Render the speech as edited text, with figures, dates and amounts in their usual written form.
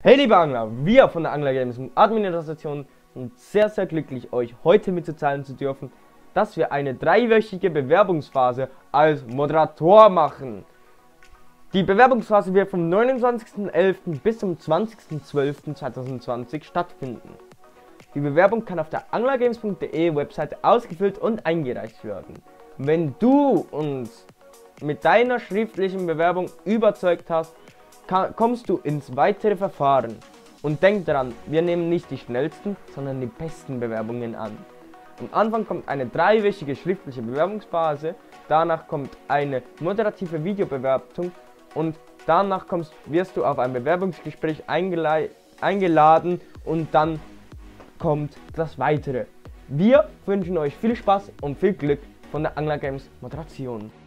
Hey liebe Angler, wir von der Angler Games und Administration sind sehr glücklich, euch heute mitzuteilen zu dürfen, dass wir eine 3-wöchige Bewerbungsphase als Moderator machen. Die Bewerbungsphase wird vom 29.11. bis zum 20.12.2020 stattfinden. Die Bewerbung kann auf der anglergames.de Webseite ausgefüllt und eingereicht werden. Wenn du uns mit deiner schriftlichen Bewerbung überzeugt hast, kommst du ins weitere Verfahren. Und denk daran, wir nehmen nicht die schnellsten, sondern die besten Bewerbungen an. Am Anfang kommt eine 3-wöchige schriftliche Bewerbungsphase, danach kommt eine moderative Videobewerbung und danach wirst du auf ein Bewerbungsgespräch eingeladen und dann kommt das Weitere. Wir wünschen euch viel Spaß und viel Glück von der Angler Games Moderation.